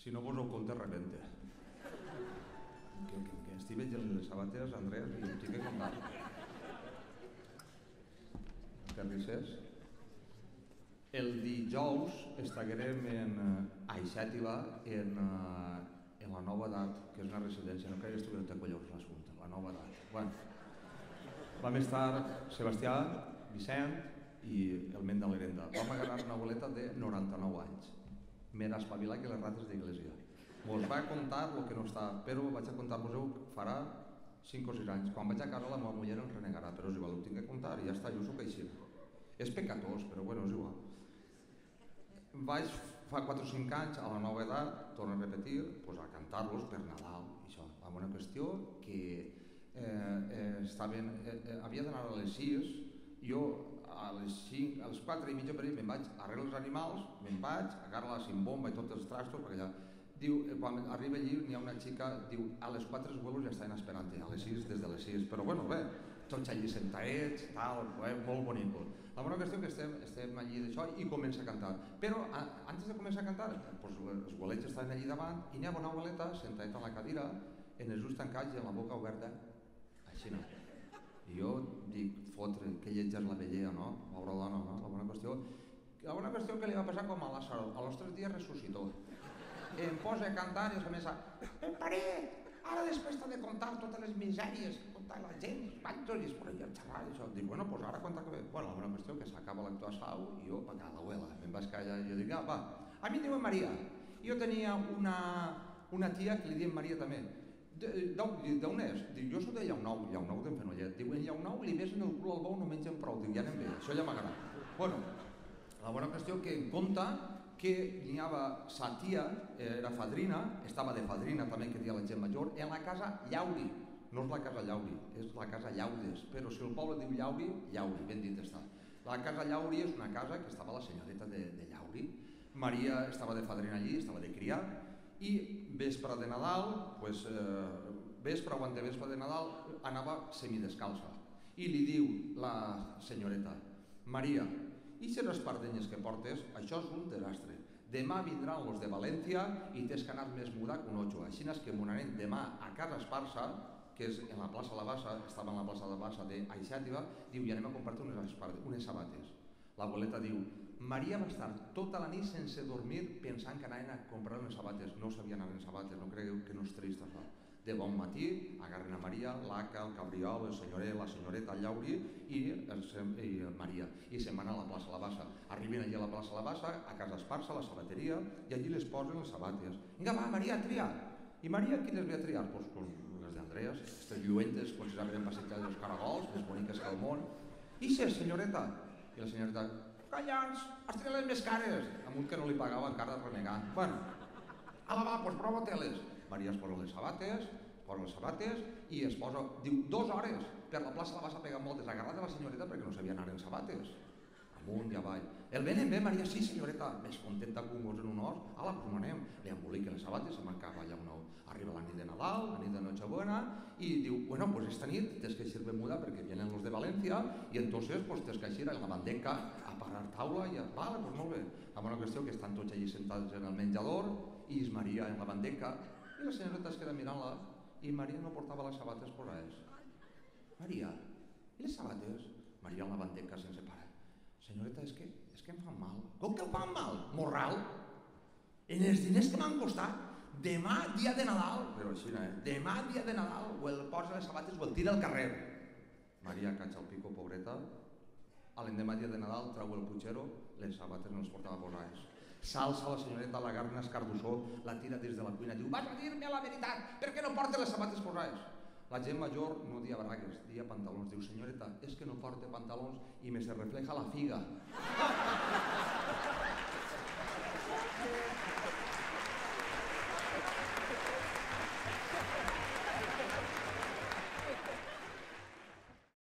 Si no vos ho compte, rebente. Que estic veient les sabates, Andrés, i ho tinc que contar. Que risses? El dijous estaguerem a Ixàtiva en la Nova Edat, que és una residència, no crec que estiguem de collons l'assumpte, la Nova Edat. Bueno, vam estar Sebastià, Vicent i el ment de l'Herenda. Vam agarrar una abueleta de 99 anys. M'era espavilat que les rates d'Iglésia. Mos va contar el que no està, però vaig a contar-vos-ho farà 5 o 6 anys. Quan vaig a casa la meva muller em renegarà, però és igual, ho tinc que contar i ja està, jo soc així. És pecatós, però bueno, és igual. Vaig fa 4 o 5 anys a la Nova Edat, torno a repetir, pues, a cantar-los per Nadal i això. Amb una qüestió que havia d'anar a les 6, jo a les 5, a les 4 i mitja per ell me'n vaig arrel els animals, me'n vaig, agarro la cimbomba i tots els trastos, perquè allà, diu, quan arriba allí n'hi ha una xica, diu, a les 4 els abuelos ja estan esperant, a les 6, des de les 6, però bueno, bé, tots allí sentadets, tal, molt bonic. La bona qüestió que estem allí d'això i comença a cantar. Però antes de començar a cantar, pues, els abuelets estaven allí davant i n'hi ha una abueleta sentadeta a la cadira, en els ulls tancats i amb la boca oberta, així no. I jo dic, fotre, que lletja és la vellea, no? Pobra dona, no? La bona qüestió que li va passar com a Lázaro, a los 3 dies ressuscitó. Em posa a cantar i es comença, pare, ara després t'ha de contar totes les misèries, contar la gent, els banjos i es posa a xerrar i això. Dic, bueno, pues ara conta que ve. Bueno, la bona qüestió que s'acaba l'actuació i jo, va, l'abuela, me'n vaig callar i jo dic, va, a mi em diuen Maria. Jo tenia una tia que li diem Maria també. D'on és? Diu, jo soc de Llaunou d'en Fenollet. Diu, en Llaunou li ves en el cul al bou, no mengen prou. Diu, ja anem bé, això ja m'agrada. Bueno, la bona qüestió que em conta que n'hi havia sa tia, era fadrina, estava de fadrina també, que dia la gent major, en la casa Llauri. No és la casa Llauri, és la casa Llaudes, però si el poble diu Llauri, Llauri, ben dit està. La casa Llauri és una casa que estava la senyoreta de Llauri. Maria estava de fadrina allí, estava de criat, i vespre de Nadal, vespre o antevespre de Nadal, anava semidescalça. I li diu la senyoreta, Maria, i si les pardenyes que portes, això és un desastre. Demà vindran los de València i tens que anar més muda que un ocho. Així és que m'ho anarem demà a Casa Esparça, que és en la plaça La Bassa, estava en la plaça La Bassa d'Aixàtiva, diu, i anem a comprar-te unes sabates. L'abueleta diu, Maria va estar tota la nit sense dormir pensant que anaven a comprar unes sabates. No sabia anar en sabates, no cregueu que no és trist això. De bon matí, agarren a Maria, l'Aca, el Cabriol, el senyoret, la senyoreta, el Llauri i Maria. I se'n van a la plaça La Bassa. Arriben allí a la plaça La Bassa, a Casa Esparça, a la sabateria, i allí les posen les sabates. Vinga, va, Maria, tria! I Maria, quines ve a triar? Pues les d'Andreas, aquestes lluentes, com si s'havien passejat els caragols, més boniques que el món. Ixes, senyoreta! I la senyoreta, collons, has triat les més cares! Amb un que no li pagava encara renegant. Bueno, ala va, doncs prova-te-les. Maria es posa les sabates i es posa, diu, 2 hores per la plaça La Bassa pegant moltes, agarrat de la senyoreta perquè no sabia anar en sabates. Amunt i avall. El venen bé, Maria, sí, senyoreta, més contenta que un gos en un os. Ala, doncs anem. Li emboliquen les sabates, se'n van cap allà un ou. Arriba la nit de Nadal, la nit de Nochebuena, i diu, bueno, pues esta nit tens que eixir ben muda perquè vienen los de València i entonces pues tens que eixir a la bandeca a parar taula i vale, pues molt bé. La bona qüestió que estan tots allí sentats en el menjador i és Maria en la bandeca i la senyoreta es queda mirant-la i Maria no portava les sabates posades. Maria, i les sabates? Maria en la bandeca sense parar. Senyoreta, és que em fan mal. Com que em fan mal? Morral? En els diners que m'han costat, demà dia de Nadal, però així no, demà dia de Nadal, o el posa les sabates o el tira al carrer. Maria catxa el pico, pobreta, a l'endemà dia de Nadal trau el putxero, les sabates no les portava posades. S'alça la senyoreta, l'agarra en escardussó, la tira des de la cuina, diu, vas a dir-me la veritat, per què no portes les sabates posades? La gent major no dia bragues, dia pantalons. Diu, senyoreta, és que no porta pantalons i me se refleja la figa.